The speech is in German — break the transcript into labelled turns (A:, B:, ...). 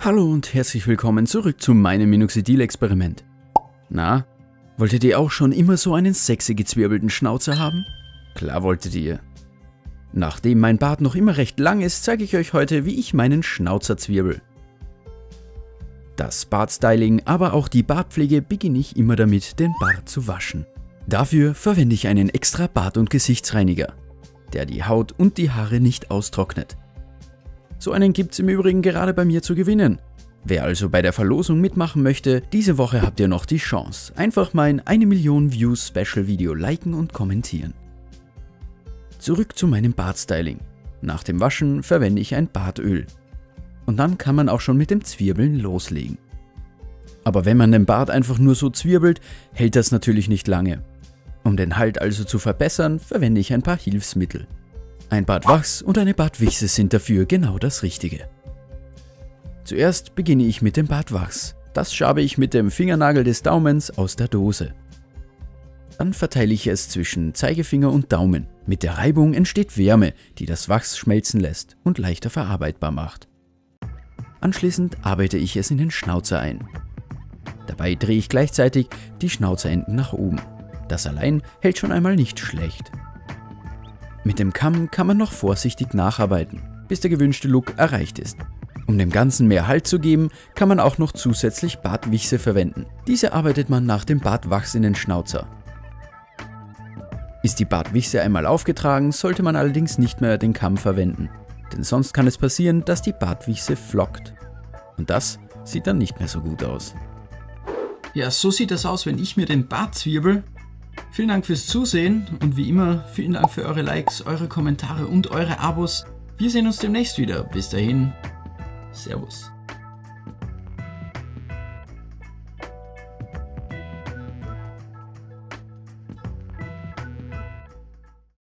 A: Hallo und herzlich willkommen zurück zu meinem Minoxidil-Experiment. Na, wolltet ihr auch schon immer so einen sexy gezwirbelten Schnauzer haben? Klar wolltet ihr. Nachdem mein Bart noch immer recht lang ist, zeige ich euch heute, wie ich meinen Schnauzer zwirbel. Das Bartstyling, aber auch die Bartpflege beginne ich immer damit, den Bart zu waschen. Dafür verwende ich einen extra Bart- und Gesichtsreiniger, der die Haut und die Haare nicht austrocknet. So einen gibt's im Übrigen gerade bei mir zu gewinnen. Wer also bei der Verlosung mitmachen möchte, diese Woche habt ihr noch die Chance. Einfach mein 1 Million Views Special Video liken und kommentieren. Zurück zu meinem Bartstyling. Nach dem Waschen verwende ich ein Bartöl. Und dann kann man auch schon mit dem Zwirbeln loslegen. Aber wenn man den Bart einfach nur so zwirbelt, hält das natürlich nicht lange. Um den Halt also zu verbessern, verwende ich ein paar Hilfsmittel. Ein Bartwachs und eine Bartwichse sind dafür genau das Richtige. Zuerst beginne ich mit dem Bartwachs. Das schabe ich mit dem Fingernagel des Daumens aus der Dose. Dann verteile ich es zwischen Zeigefinger und Daumen. Mit der Reibung entsteht Wärme, die das Wachs schmelzen lässt und leichter verarbeitbar macht. Anschließend arbeite ich es in den Schnauzer ein. Dabei drehe ich gleichzeitig die Schnauzerenden nach oben. Das allein hält schon einmal nicht schlecht. Mit dem Kamm kann man noch vorsichtig nacharbeiten, bis der gewünschte Look erreicht ist. Um dem Ganzen mehr Halt zu geben, kann man auch noch zusätzlich Bartwichse verwenden. Diese arbeitet man nach dem Bartwachs in den Schnauzer. Ist die Bartwichse einmal aufgetragen, sollte man allerdings nicht mehr den Kamm verwenden, denn sonst kann es passieren, dass die Bartwichse flockt. Und das sieht dann nicht mehr so gut aus.
B: Ja, so sieht das aus, wenn ich mir den Bart zwirbel. Vielen Dank fürs Zusehen und wie immer, vielen Dank für eure Likes, eure Kommentare und eure Abos. Wir sehen uns demnächst wieder. Bis dahin, Servus.